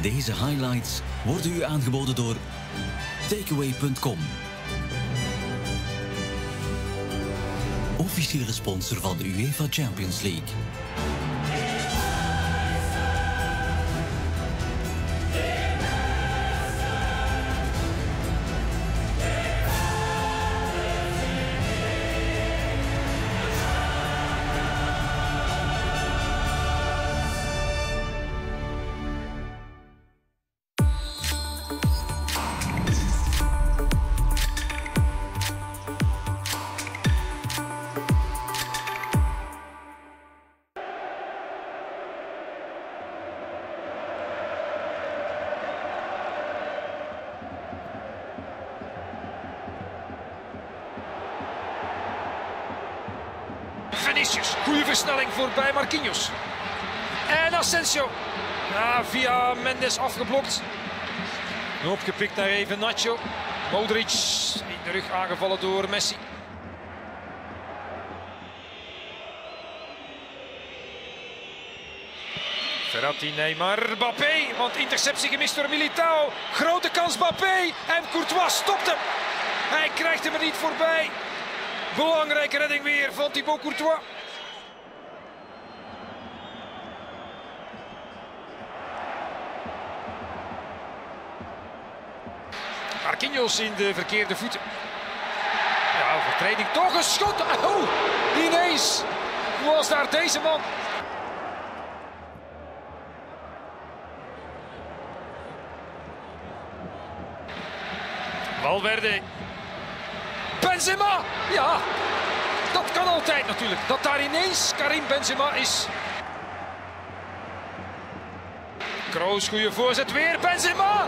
Deze highlights worden u aangeboden door Takeaway.com. Officiële sponsor van de UEFA Champions League. Vinicius, goede versnelling voorbij Marquinhos. En Asensio. Ja, via Mendes afgeblokt. Opgepikt naar even Nacho. Modric in de rug aangevallen door Messi. Verratti, Neymar, Mbappé. Want interceptie gemist door Militao. Grote kans Mbappé. En Courtois stopt hem. Hij krijgt hem er niet voorbij. Belangrijke redding weer van Thibaut Courtois. Marquinhos in de verkeerde voeten. Ja, overtreding. Toch een schot. Oh, ineens was daar deze man. Valverde. Benzema! Ja, dat kan altijd natuurlijk. Dat daar ineens Karim Benzema is. Kroos, goede voorzet weer. Benzema!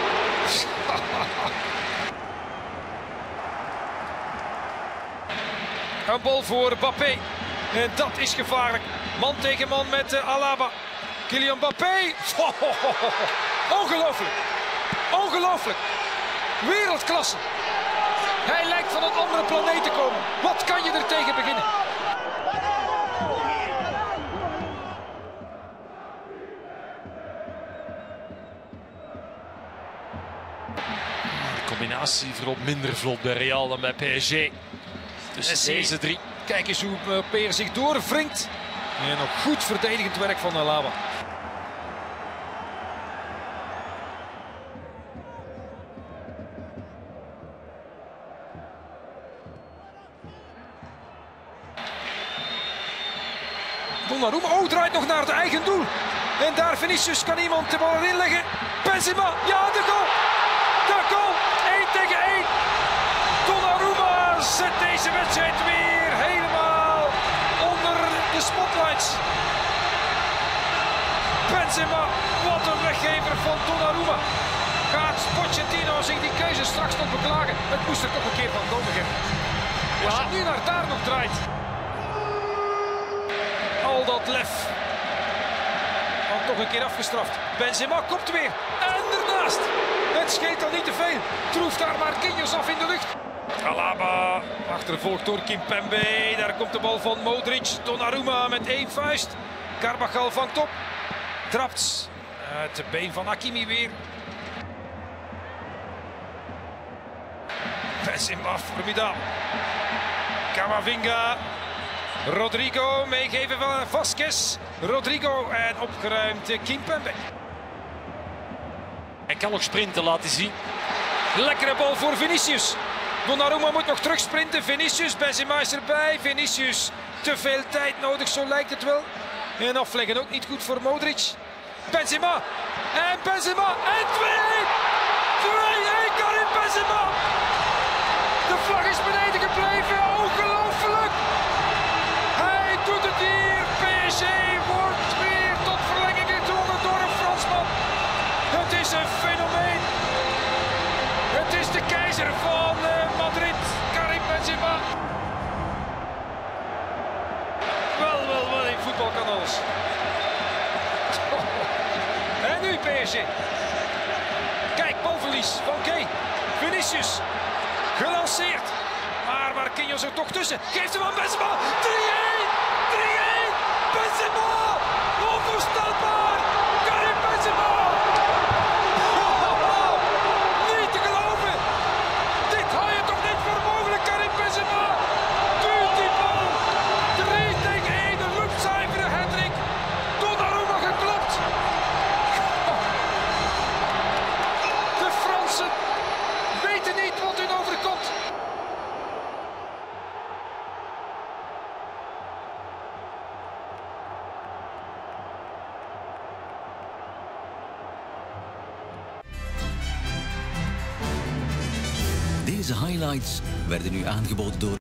Een bal voor Mbappé. En dat is gevaarlijk. Man tegen man met Alaba. Kylian Mbappé. Ongelooflijk. Ongelooflijk. Wereldklasse. Hij lijkt van een andere planeet te komen. Wat kan je er tegen beginnen? De combinatie verloopt minder vlot bij Real dan bij PSG. Dus deze drie. Kijk eens hoe Peer zich doorwringt. En nog goed verdedigend werk van Alaba. Donnarumma, oh, draait nog naar het eigen doel. En daar Vinicius, kan iemand de bal erin leggen. Benzema, ja, de goal. De goal, 1 tegen 1. Donnarumma zet deze wedstrijd weer helemaal onder de spotlights. Benzema, wat een weggever van Donnarumma. Gaat Pochettino zich die keuze straks nog beklagen? Het moest er toch een keer van komen. Als je nu naar daar nog draait. Al dat lef. Dan toch een keer afgestraft. Benzema kopt weer. En ernaast. Het scheelt al niet te veel. Troeft daar Marquinhos af in de lucht. Alaba achtervolgd door Kimpembe. Daar komt de bal van Modric. Donnarumma met 1 vuist. Carvajal vangt op. Trapt. Het been van Hakimi weer. Benzema formidabel. Camavinga. Rodrigo, meegeven van Vasquez. Rodrigo en opgeruimd Kimpembe. Hij kan nog sprinten, laat hij zien. Lekkere bal voor Vinicius. Donnarumma moet nog terugsprinten. Vinicius, Benzema is erbij. Vinicius, te veel tijd nodig, zo lijkt het wel. En afleggen ook niet goed voor Modric. Benzema. En Benzema. En 2-1. 2-1, Karim Benzema. De vlag is beneden gebleven. Ongelooflijk. Hij doet het hier. PSG wordt weer tot verlenging gedwongen door een Fransman. Het is een fenomeen. Het is de keizer van Madrid, Karim Benzema. Wel, in voetbal kan alles. En nu PSG. Kijk, balverlies van Kay. Vinicius. Gelanceerd. Maar Marquinhos er toch tussen. Geeft hem aan Benzema. 3-1. 3-1. Benzema. Onvoorstelbaar. Karim Benzema. Deze highlights werden u aangeboden door